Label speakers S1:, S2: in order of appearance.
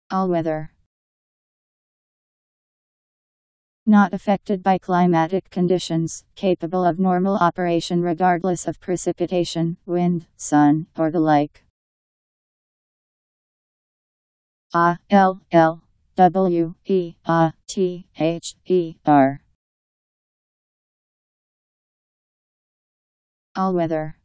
S1: All weather. Not affected by climatic conditions, capable of normal operation regardless of precipitation, wind, sun, or the like. ALLWEATHER. All weather.